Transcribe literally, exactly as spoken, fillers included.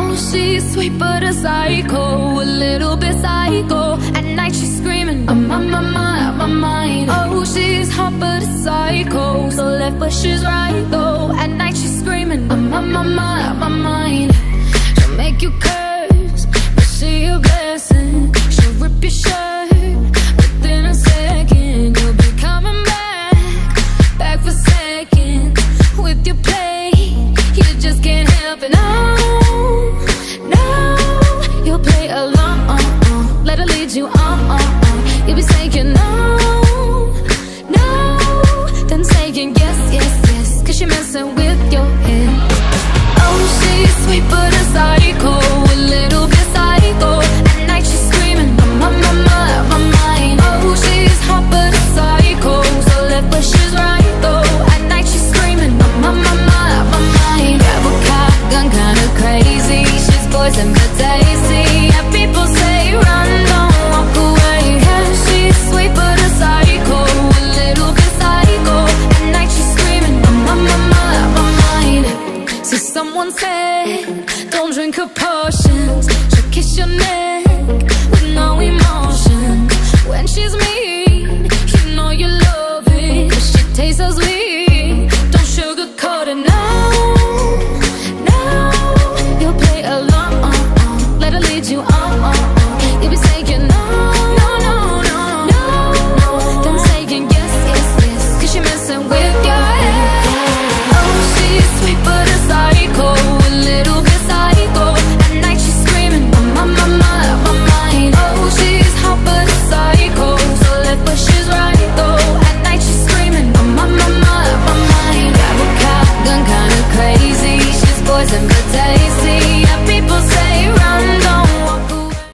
Oh, she's sweet but a psycho, a little bit psycho. At night she's screaming, I'm on my mind, on my mind. Oh, she's hot but a psycho, so left but she's right though. At night she's screaming, I'm on my mind, on my mind. She'll make you curse, but she a blessing. She'll rip your shirt within a second. You'll be coming back, back for seconds with your play. You just can't help it, no, no. You'll play along, uh, uh, let her lead you on, uh, uh. You'll be saying no, no, then saying yes, yes, yes, cause you're messing with your head. Oh, she's sweet but a psycho, a little bit psycho. At night she's screaming, I'm on my mind, my mind. Oh, she's hot but a psycho, so left but she's right though. At night she's screaming, I'm on my mind, my mind. Grab a car, gun kinda crazy. She's poison but tasty. Yeah, people say run, don't walk away. Yeah, she's sweet but a psycho, a little bit psycho. At night she's screaming, I'm on my mind, my mind. So someone said, don't drink her potions. She'll kiss your neck with no emotion. When she's mean, you know you love it, 'cause she tastes so sweet.